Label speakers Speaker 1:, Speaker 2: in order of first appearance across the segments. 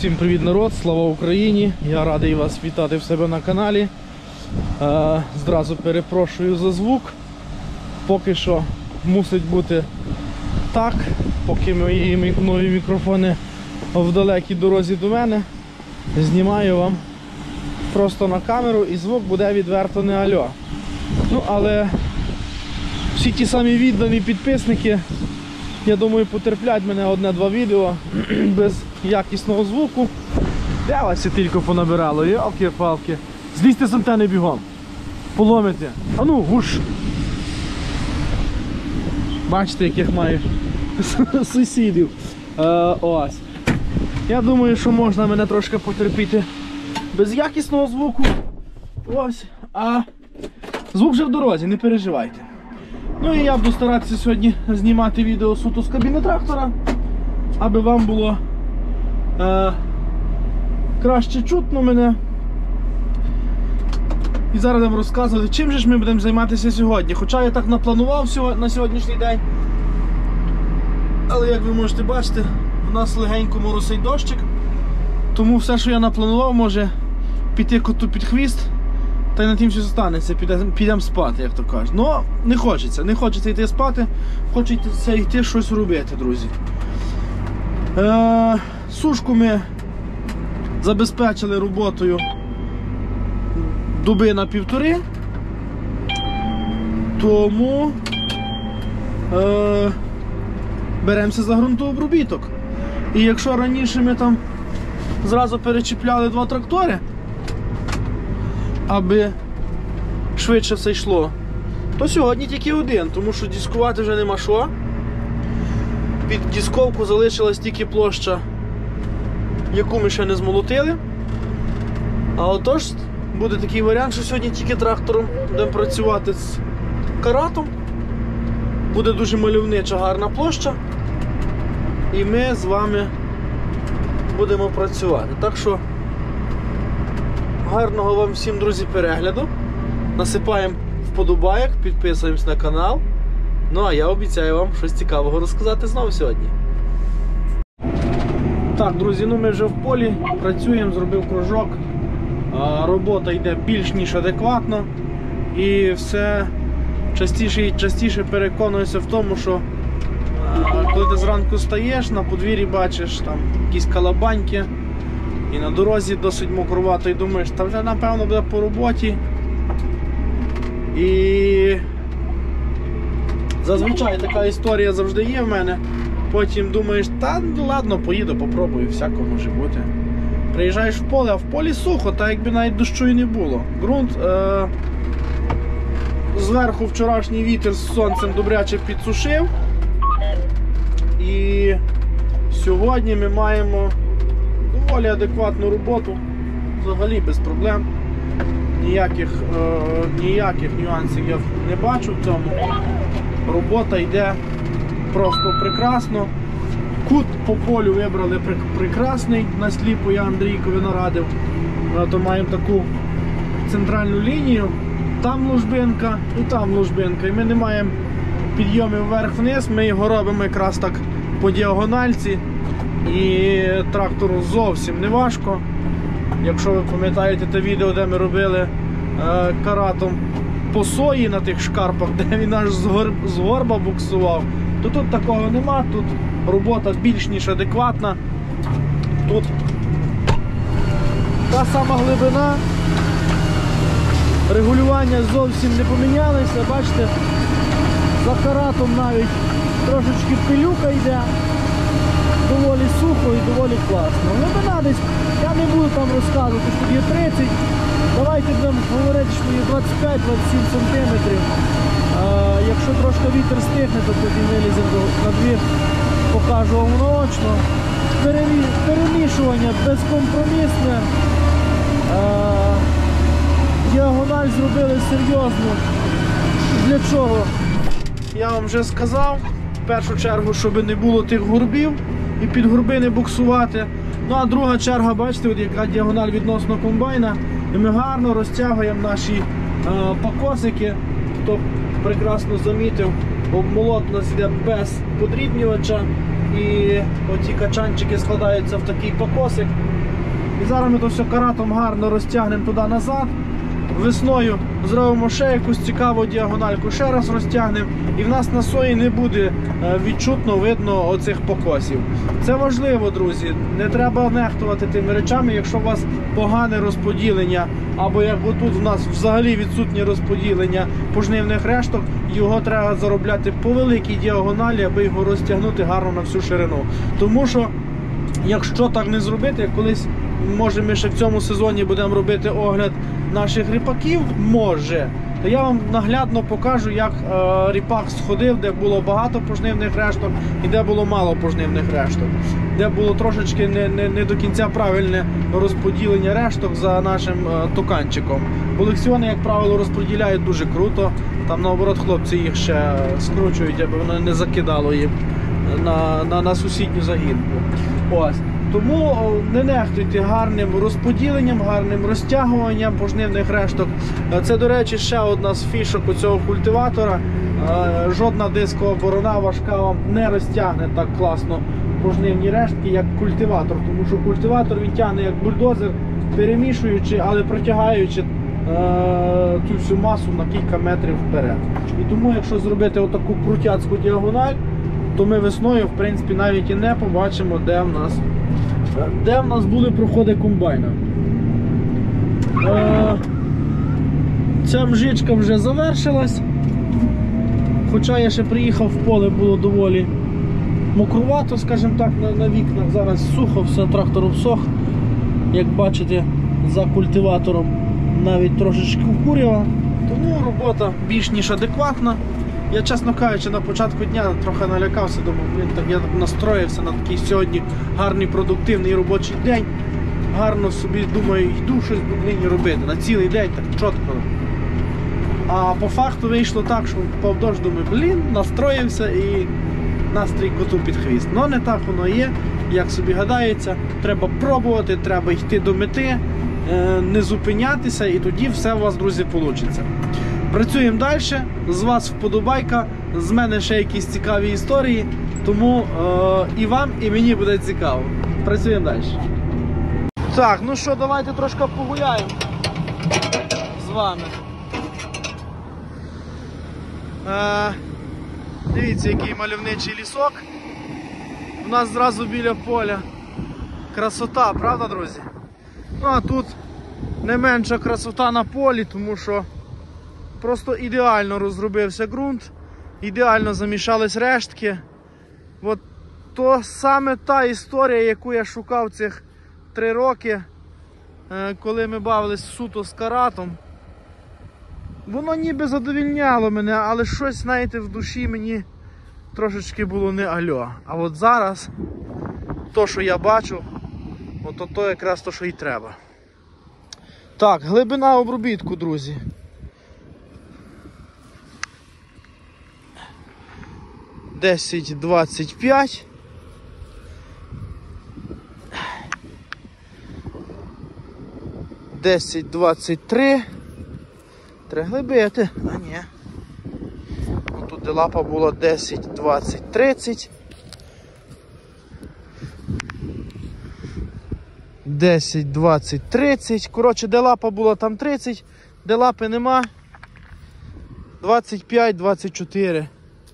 Speaker 1: Всім привіт, народ, слава Україні! Я радий вас вітати в себе на каналі. Зразу перепрошую за звук. Поки що мусить бути так, поки мої нові мікрофони в далекій дорозі до мене. Знімаю вам просто на камеру і звук буде відверто не альо. Ну, але всі ті самі віддані підписники, я думаю, потерплять мене одне-два відео без якісного звуку. Де вас тільки понабирало, йолки-палки. Злізьте з антени бігом. Поломите. А ну, гуш. Бачите, яких маю сусідів. Ось. Я думаю, що можна мене трошки потерпіти без якісного звуку. Ось. А звук вже в дорозі, не переживайте. Ну і я буду старатися сьогодні знімати відео суто з кабіни трактора, аби вам було краще чутно мене. І зараз будемо розказувати, чим же ж ми будемо займатися сьогодні. Хоча я так напланував на сьогоднішній день. Але як ви можете бачити, в нас легенько моросить дощик. Тому все, що я напланував, може піти коту під хвіст. Та й на тим все станеться, підемо спати, як то кажуть. Ну, не хочеться йти спати, хочеться йти щось робити, друзі. Сушку ми забезпечили роботою доби на 1,5. Тому беремося за ґрунтообробіток. І якщо раніше ми там зразу перечіпляли 2 трактори, аби швидше все йшло, то сьогодні тільки 1, тому що дискувати вже нема що. Під дисковку залишилась тільки площа, яку ми ще не змолотили. А отож, буде такий варіант, що сьогодні тільки трактором будемо працювати з каратом. Буде дуже мальовнича, гарна площа. І ми з вами будемо працювати. Так що гарного вам всім, друзі, перегляду. Насипаємо вподобайок, підписуємось на канал. Ну а я обіцяю вам щось цікавого розказати знову сьогодні. Так, друзі, ну ми вже в полі, працюємо, зробив кружок. Робота йде більш ніж адекватно. І все частіше і частіше переконуюся в тому, що коли ти зранку стаєш, на подвір'ї бачиш там якісь калабаньки, і на дорозі досить мокровато, і думаєш, та вже напевно буде по роботі. І зазвичай така історія завжди є в мене. Потім думаєш, та ладно, поїду, попробую, всяко може бути. Приїжджаєш в поле, а в полі сухо, так якби навіть дощу і не було. Ґрунт зверху вчорашній вітер з сонцем добряче підсушив. І сьогодні ми маємо доволі адекватну роботу, взагалі без проблем. Ніяких нюансів я не бачу в цьому. Робота йде просто прекрасно. Кут по полю вибрали прекрасний, на сліпу я Андрійкові нарадив. То маємо таку центральну лінію, там ложбинка і там ложбинка. І ми не маємо підйомів вверх-вниз, ми його робимо якраз так по діагональці. І трактору зовсім не важко. Якщо ви пам'ятаєте те відео, де ми робили каратом по сої на тих шкарпах, де він аж з горба буксував, то тут такого нема, тут робота більш ніж адекватна. Тут та сама глибина, регулювання зовсім не помінялися, бачите, за каратом навіть трошечки пилюка йде. Доволі сухо і доволі класно. Глибина десь, я не буду там розказувати, що є 30. Давайте будемо говорити, що є 25-27 см. Якщо трошки вітер стихне, то тоді виліземо на двір, покажу вам наочно. Перемішування безкомпромісне. Діагональ зробили серйозно. Для чого? Я вам вже сказав. В першу чергу, щоб не було тих горбів і під горби не буксувати. Ну а друга черга, бачите, от яка діагональ відносно комбайна. І ми гарно розтягуємо наші покосики. Хто прекрасно замітив, обмолот у нас йде без подрібнювача. І оці качанчики складаються в такий покосик. І зараз ми то все каратом гарно розтягнемо туди-назад. Весною зробимо ще якусь цікаву діагональку, ще раз розтягнемо, і в нас на сої не буде відчутно видно оцих покосів. Це важливо, друзі, не треба нехтувати тими речами, якщо у вас погане розподілення, або як отут в нас взагалі відсутнє розподілення пожнивних решток, його треба заробляти по великій діагоналі, аби його розтягнути гарно на всю ширину. Тому що, якщо так не зробити, колись, може ми ще в цьому сезоні будемо робити огляд наших ріпаків, може, то я вам наглядно покажу, як ріпак сходив, де було багато пожнивних решток і де було мало пожнивних решток, де було трошечки не до кінця правильне розподілення решток за нашим токанчиком. Бо лексіони, як правило, розподіляють дуже круто, там наоборот хлопці їх ще скручують, аби воно не закидало їм на сусідню загінку. Ось. Тому не нехтуйте гарним розподіленням, гарним розтягуванням пожнивних решток. Це, до речі, ще одна з фішок у цього культиватора. Жодна дискова борона важка вам не розтягне так класно пожнивні рештки, як культиватор. Тому що культиватор він тягне як бульдозер, перемішуючи, але протягаючи цю всю масу на кілька метрів вперед. І тому, якщо зробити отаку крутяцьку діагональ, то ми весною, в принципі, навіть і не побачимо, де в нас були проходи комбайна. Ця мжичка вже завершилась. Хоча я ще приїхав в поле, було доволі мокрувато, скажімо так, на вікнах. Зараз сухо, все, трактор обсох. Як бачите, за культиватором навіть трошечки курява. Тому робота більш ніж адекватна. Я, чесно кажучи, на початку дня трохи налякався, думав, я так настроївся на такий сьогодні гарний, продуктивний робочий день. Гарно собі, думаю, йду щось буду робити на цілий день, так чітко. А по факту вийшло так, що впав дощ, думаю, настроївся і настрій коту під хвіст. Но не так воно є, як собі гадається. Треба пробувати, треба йти до мети, не зупинятися, і тоді все у вас, друзі, вийде. Працюємо далі, з вас вподобайка, з мене ще якісь цікаві історії, тому і вам, і мені буде цікаво. Працюємо далі. Так, ну що, давайте трошки погуляємо з вами. Дивіться, який мальовничий лісок. У нас зразу біля поля. Красота, правда, друзі? Ну а тут не менша красота на полі, тому що просто ідеально розробився ґрунт, ідеально замішались рештки. От то саме та історія, яку я шукав цих 3 роки, коли ми бавились суто з каратом. Воно ніби задовільняло мене, але щось, знаєте, в душі мені трошечки було не альо. А от зараз, то, що я бачу, то якраз то, що і треба. Так, глибина обробітку, друзі. 10-25. Десять 23. Треба глибити. А ні. Тут де лапа була 10, 20, 30. 10, 20, 30. Коротше, де лапа була, там 30. Де лапи нема. 25, 24.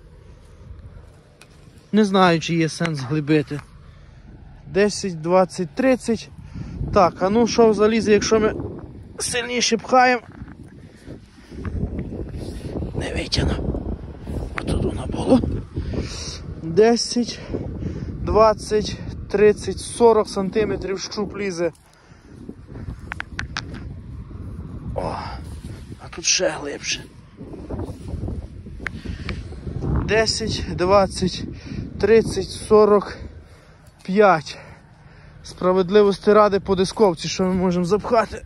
Speaker 1: Не знаю, чи є сенс глибити. 10, 20, 30. Так, а ну що залізе, якщо ми сильніше пхаємо. Не витягну. Отут воно було. 10, 20, 30, 40 сантиметрів щуп лізе. О, а тут ще глибше. 10, 20, 30, 45. Справедливості ради по дисковці, що ми можемо запхати.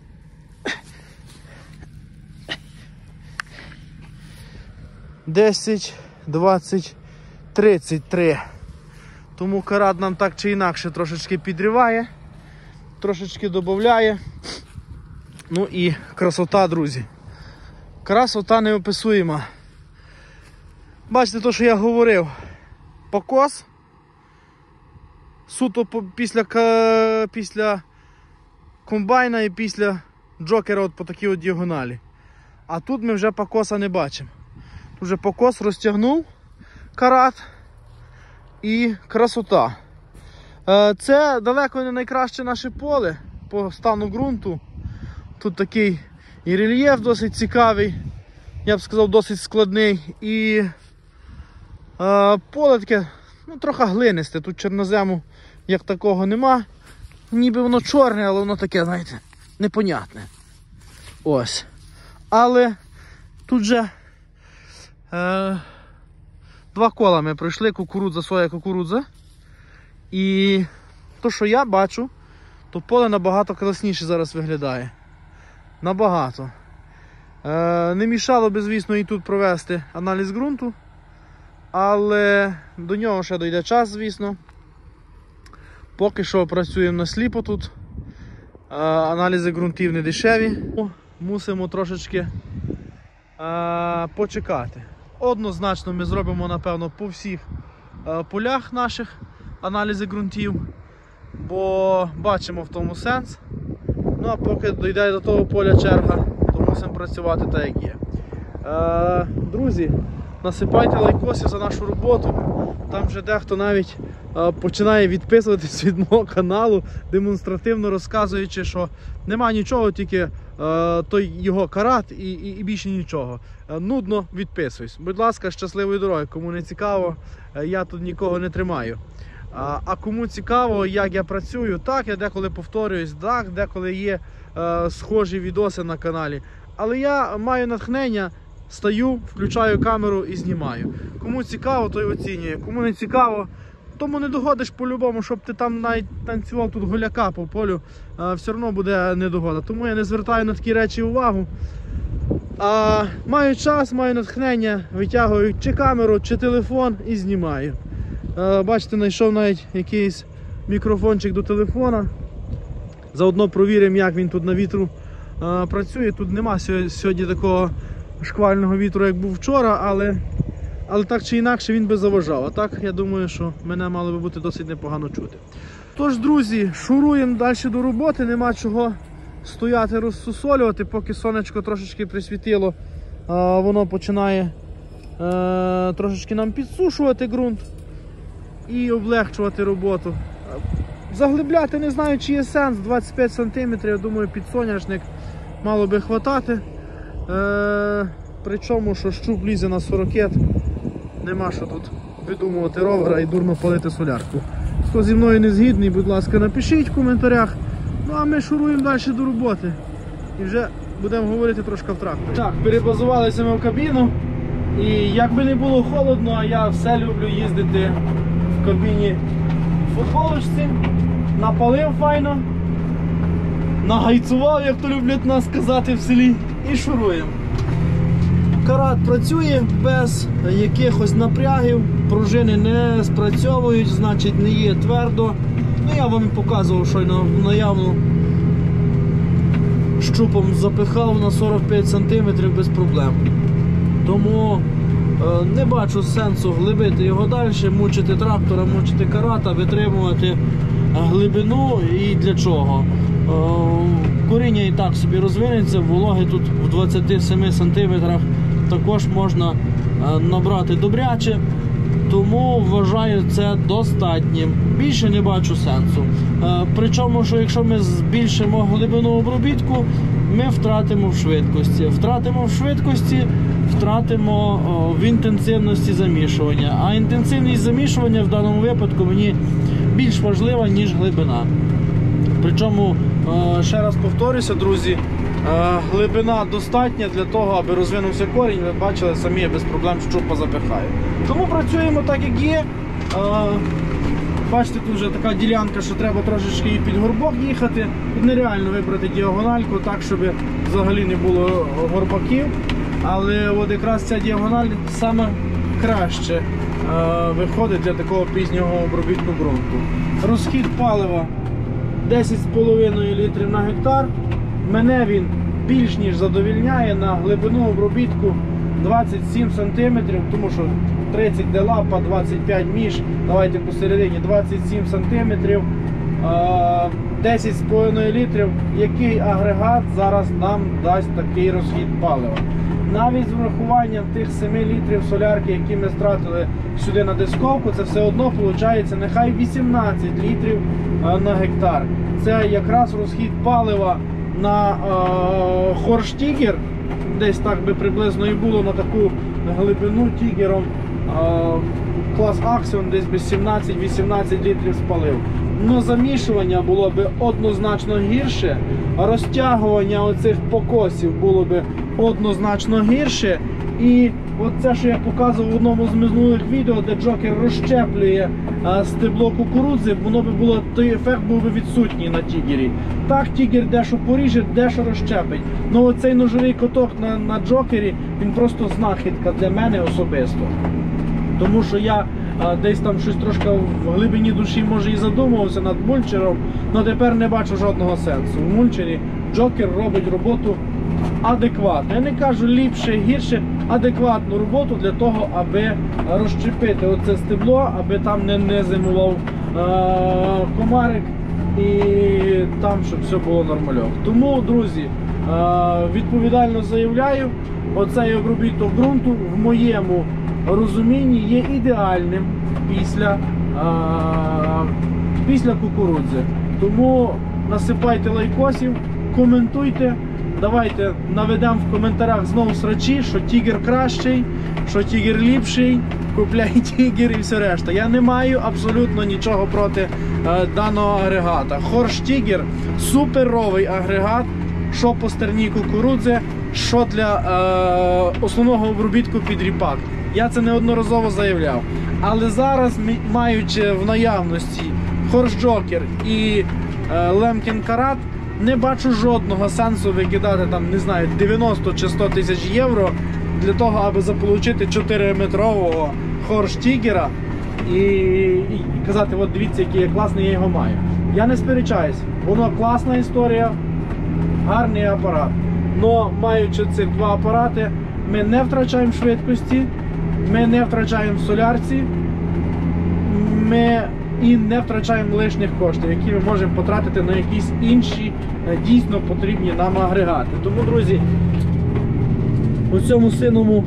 Speaker 1: 10, 20, 33. Тому карат нам так чи інакше трошечки підриває, трошечки додає. Ну і красота, друзі. Красота неописуєма. Бачите, то, що я говорив. Покос. Суто після комбайна і після джокера от по такій от діагоналі. А тут ми вже покоса не бачимо. Тут вже покос розтягнув карат і красота. Це далеко не найкраще наше поле по стану ґрунту. Тут такий і рельєф досить цікавий, я б сказав, досить складний. І поле таке, ну, трохи глинисте. Тут чорнозему як такого нема. Ніби воно чорне, але воно таке, знаєте, непонятне. Ось. Але тут же 2 кола ми пройшли, кукурудза, соя, кукурудза. І то, що я бачу, то поле набагато класніше зараз виглядає. Набагато. Не мішало би, звісно, і тут провести аналіз ґрунту. Але до нього ще дійде час, звісно. Поки що працюємо насліпо тут. Аналізи ґрунтів не дешеві. Мусимо трошечки почекати. Однозначно ми зробимо, напевно, по всіх полях наших аналізи ґрунтів, бо бачимо в тому сенс. Ну а поки дійде до того поля черга, то мусимо працювати так, як є. Друзі, насипайте лайкосів за нашу роботу. Там вже дехто навіть починає відписуватись від мого каналу, демонстративно розказуючи, що нема нічого, тільки той його карат і більше нічого. Нудно, відписуюсь. Будь ласка, щасливої дороги. Кому не цікаво, я тут нікого не тримаю. А кому цікаво, як я працюю, так, я деколи повторююсь, так, деколи є схожі відоси на каналі. Але я маю натхнення, стаю, включаю камеру і знімаю. Кому цікаво, той оцінює. Кому не цікаво, тому не догодиш по-любому, щоб ти там навіть танцював тут голяка по полю, все одно буде недогода. Тому я не звертаю на такі речі увагу. Маю час, маю натхнення, витягую чи камеру, чи телефон і знімаю. Бачите, знайшов навіть якийсь мікрофончик до телефона. Заодно провіримо, як він тут на вітру працює. Тут нема сьогодні такого шквального вітру, як був вчора, але так чи інакше він би заважав. А так, я думаю, що мене мало би бути досить непогано чути. Тож, друзі, шуруємо далі до роботи, нема чого стояти розсусолювати, поки сонечко трошечки присвітило, воно починає трошечки нам підсушувати ґрунт і облегчувати роботу. Заглибляти не знаю, чи є сенс, 25 см, я думаю, під соняшник мало би хватати. Причому, що щуп лізе на 40, нема що тут видумувати ровера і дурно палити солярку. Хто зі мною не згідний, будь ласка, напишіть в коментарях. Ну а ми шуруємо далі до роботи. І вже будемо говорити трошки в тракторі. Так, перебазувалися ми в кабіну. І як би не було холодно, а я все люблю їздити в кабіні в футболочці. Напалив файно, нагайцував, як то люблять нас сказати в селі, і шуруємо. Карат працює без якихось напрягів, пружини не спрацьовують, значить не є твердо. Ну, я вам показував, що наявно щупом запихав на 45 см без проблем. Тому не бачу сенсу глибити його далі, мучити трактора, мучити карата, витримувати глибину і для чого. Коріння і так собі розвинеться, вологи тут в 27 см також можна набрати добряче, тому вважаю це достатнім. Більше не бачу сенсу. Причому, що якщо ми збільшимо глибину обробітку, ми втратимо в швидкості. Втратимо в швидкості, втратимо в інтенсивності замішування. А інтенсивність замішування в даному випадку мені більш важлива, ніж глибина. Причому, ще раз повторюся, друзі, глибина достатня для того, аби розвинувся корінь. Ви бачили самі, я без проблем щупа запихаю. Тому працюємо так, як є. Бачите, тут вже така ділянка, що треба трошечки і під горбок їхати. Тут нереально вибрати діагональку так, щоб взагалі не було горбаків. Але от якраз ця діагональ саме краще виходить для такого пізнього обробітку ґрунту. Розхід палива 10,5 літрів на гектар. Мене він більш ніж задовільняє на глибину обробітку 27 см, тому що 30 де лапа, 25 між, давайте посередині 27 см. 10,5 літрів. Який агрегат зараз нам дасть такий розхід палива? Навіть з врахуванням тих 7 літрів солярки, які ми стратили сюди на дисковку, це все одно виходить нехай 18 літрів на гектар. Це якраз розхід палива на Хорш Тігер, десь так би приблизно і було на таку глибину тігером. Клас Аксіон десь би 17-18 літрів спалив. Но замішування було б однозначно гірше, розтягування оцих покосів було б однозначно гірше. І оце, що я показував в одному з минулих відео, де Джокер розщеплює стебло кукурудзи, воно би було, той ефект був би відсутній на Тігері. Так, Тігер дещо поріже, дещо розщепить. Ну оцей ножовий коток на Джокері, він просто знахідка для мене особисто. Тому що я десь там щось трошки в глибині душі, може, і задумувався над мульчером, але тепер не бачу жодного сенсу. В мульчері Джокер робить роботу адекватно. Я не кажу ліпше, гірше, адекватну роботу для того, аби розчепити оце стебло, аби там не зимував комарик і там, щоб все було нормальок. Тому, друзі, відповідально заявляю, оцей обробіток ґрунту в моєму розумінні є ідеальним після кукурудзи. Тому насипайте лайкосів, коментуйте, давайте наведемо в коментарях знову срачі, що Тігер кращий, що Тігер ліпший, купляй Тігер і все решта. Я не маю абсолютно нічого проти даного агрегата. Хорш Тігер суперовий агрегат, що по стерній кукурудзи, що для основного обробітку під ріпак. Я це неодноразово заявляв. Але зараз, маючи в наявності Хорш Джокер і Lemken Karat, не бачу жодного сенсу викидати там, не знаю, 90 чи 100 тисяч євро для того, аби заполучити 4-метрового Хорш Тігера і казати, от дивіться, який я класний, я його маю. Я не сперечаюсь, воно класна історія, гарний апарат. Но маючи цих два апарати, ми не втрачаємо швидкості, ми не втрачаємо в солярці, ми і не втрачаємо лишніх коштів, які ми можемо потратити на якісь інші дійсно потрібні нам агрегати. Тому, друзі, у цьому синому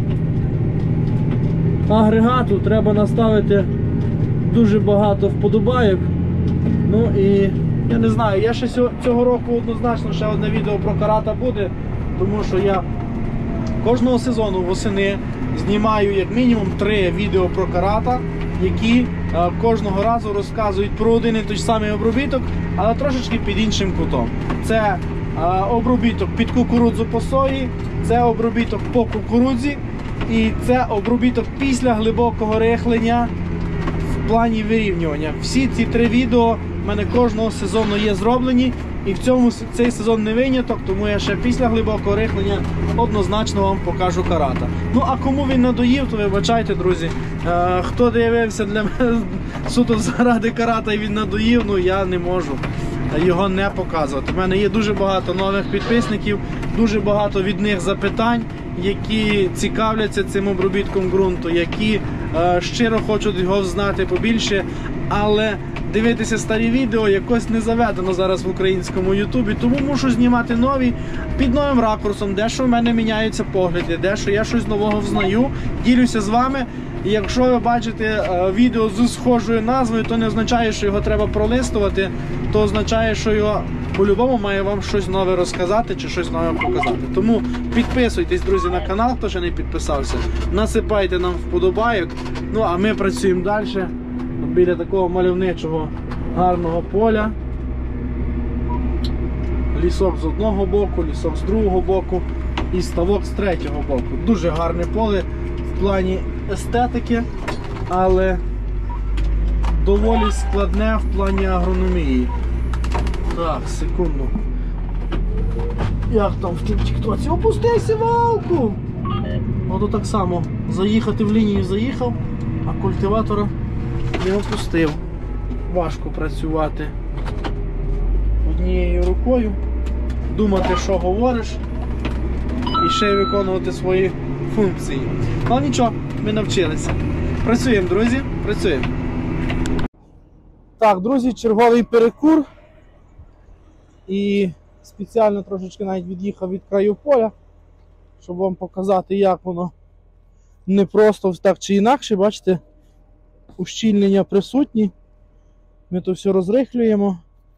Speaker 1: агрегату треба наставити дуже багато вподобайок. Ну і я не знаю, я ще цього року однозначно ще одне відео про карата буде, тому що я кожного сезону восени знімаю як мінімум 3 відео про карата, які кожного разу розказують про один і той самий обробіток, але трошечки під іншим кутом. Це обробіток під кукурудзу по сої, це обробіток по кукурудзі і це обробіток після глибокого рихлення в плані вирівнювання. Всі ці 3 відео в мене кожного сезону є зроблені, і в цей сезон не виняток, тому я ще після глибокого рихлення однозначно вам покажу карата. Ну а кому він надоїв, то вибачайте, друзі. Хто дивився для мене суто заради карата і він надоїв, ну я не можу його не показувати. У мене є дуже багато нових підписників, дуже багато від них запитань, які цікавляться цим обробітком ґрунту, які щиро хочуть його знати побільше, але дивитися старі відео якось не заведено зараз в українському ютубі, тому мушу знімати нові під новим ракурсом, дещо в мене міняються погляди, дещо я щось нового взнаю, ділюся з вами. І якщо ви бачите відео з схожою назвою, то не означає, що його треба пролистувати, то означає, що його по-любому має вам щось нове розказати чи щось нове показати. Тому підписуйтесь, друзі, на канал, хто ще не підписався, насипайте нам вподобайок, ну а ми працюємо далі біля такого мальовничого гарного поля. Лісок з одного боку, лісок з другого боку і ставок з третього боку. Дуже гарне поле в плані естетики, але доволі складне в плані агрономії. Так, секунду. Як там в тіктоці? Опустися, валку! Ото так само. Заїхати в лінію заїхав, а культиватора не опустив. Важко працювати однією рукою, думати, що говориш, і ще й виконувати свої функції. Але нічого, ми навчилися. Працюємо, друзі, працюємо. Так, друзі, черговий перекур. І спеціально трошечки навіть від'їхав від краю поля, щоб вам показати, як воно не просто так чи інакше, бачите, ущільнення присутні. Ми то все розрихлюємо.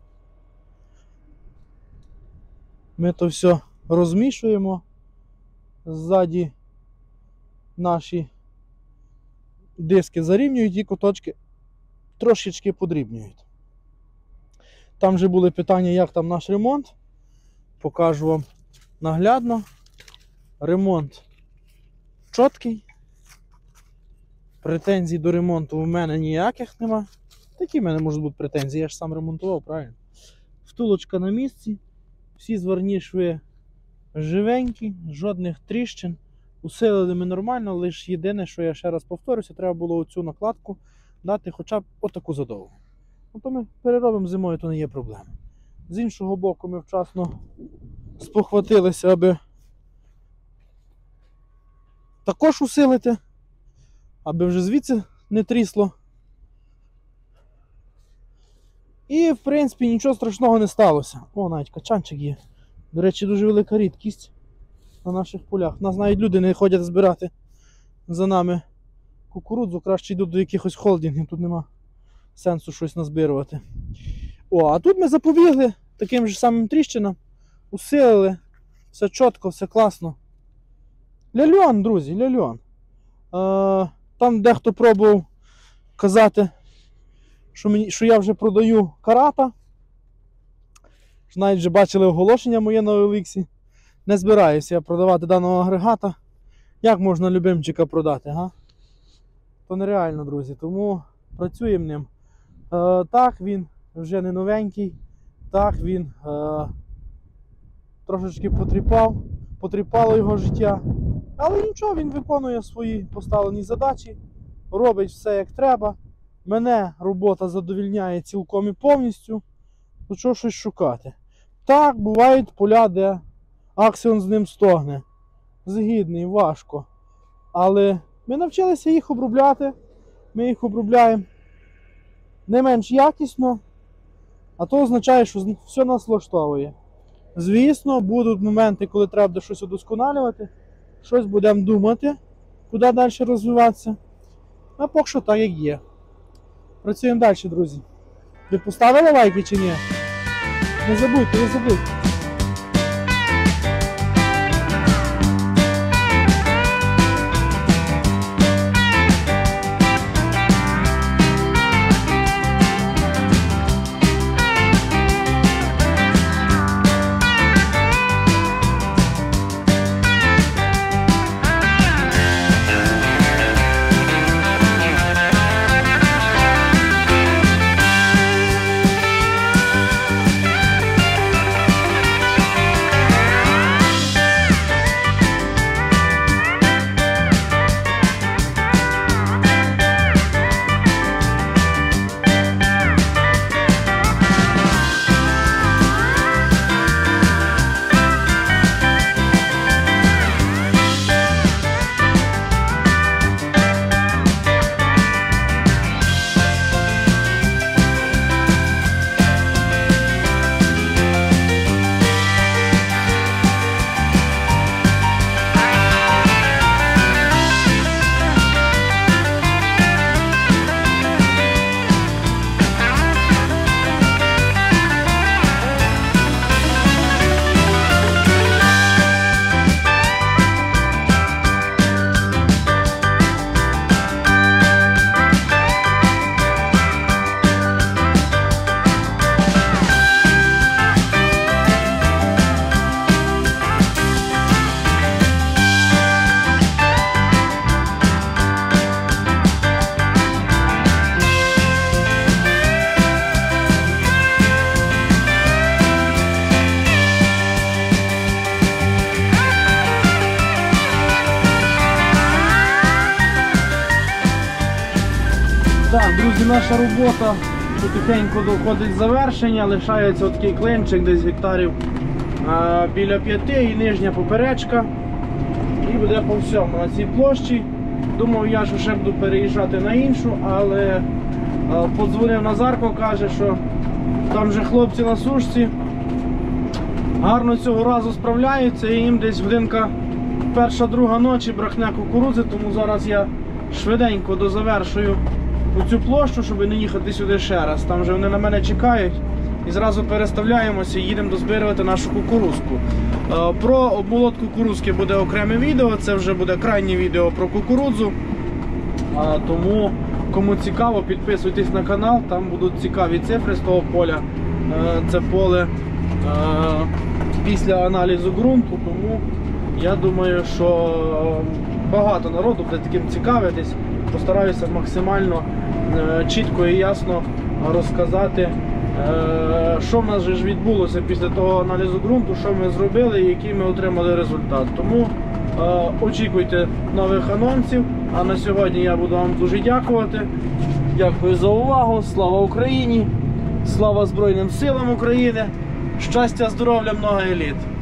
Speaker 1: Ми то все розмішуємо. Ззаді наші диски зарівнюють і куточки трошечки подрібнюють. Там вже були питання, як там наш ремонт. Покажу вам наглядно. Ремонт чіткий. Претензій до ремонту у мене ніяких нема. Такі в мене можуть бути претензії, я ж сам ремонтував, правильно? Втулочка на місці. Всі зварні шви живенькі, жодних тріщин. Усилили ми нормально, лише єдине, що я ще раз повторюся, треба було оцю накладку дати хоча б отаку задовгу. Ну, то ми переробимо зимою, то не є проблема. З іншого боку, ми вчасно спохватилися, аби також усилити, аби вже звідси не трісло. І, в принципі, нічого страшного не сталося. О, навіть качанчик є. До речі, дуже велика рідкість на наших полях. Нас навіть люди не ходять збирати за нами кукурудзу. Краще йдуть до якихось холдингів, тут нема сенсу щось назбирувати. О, а тут ми запобігли таким же самим тріщинам. Усилили. Все чітко, все класно. Ляльон, друзі, ляльон. Там дехто пробував казати, що я вже продаю карата. Навіть вже бачили оголошення моє на OLX. Не збираюся я продавати даного агрегата. Як можна любимчика продати, га? То нереально, друзі. Тому працюємо ним. Так, він вже не новенький. Так, він трошечки потріпало його життя. Але нічого, він виконує свої поставлені задачі. Робить все як треба. Мене робота задовільняє цілком і повністю. То що щось шукати? Так, бувають поля, де Аксіон з ним стогне. Згідний, важко. Але ми навчилися їх обробляти. Ми їх обробляємо не менш якісно. А то означає, що все нас влаштовує. Звісно, будуть моменти, коли треба буде щось удосконалювати. Щось будемо думати, куди далі розвиватися. А поки що так, як є. Працюємо далі, друзі. Ви поставили лайки чи ні? Не забудьте, не забудьте. Так, друзі, наша робота потихеньку доходить завершення, лишається такий клинчик, десь гектарів біля 5 і нижня поперечка. І буде по всьому на цій площі. Думав я, що ще буду переїжджати на іншу, але подзвонив Назарко, каже, що там вже хлопці на сушці Гарно цього разу справляються, і їм десь годинка перша-друга ночі бракне кукурудзи, тому зараз я швиденько дозавершую цю площу, щоб не їхати сюди ще раз. Там вже вони на мене чекають. І зразу переставляємося і їдемо дозбирувати нашу кукурузку. Про обмолот кукурузки буде окреме відео, це вже буде крайнє відео про кукурудзу. Тому, кому цікаво, підписуйтесь на канал, там будуть цікаві цифри з того поля. Це поле після аналізу ґрунту, тому я думаю, що багато народу буде таким цікавитись. Постараюся максимально чітко і ясно розказати, що в нас же ж відбулося після того аналізу ґрунту, що ми зробили і який ми отримали результат. Тому очікуйте нових анонсів, а на сьогодні я буду вам дуже дякувати. Дякую за увагу, слава Україні, слава Збройним силам України, щастя, здоров'я, много еліт!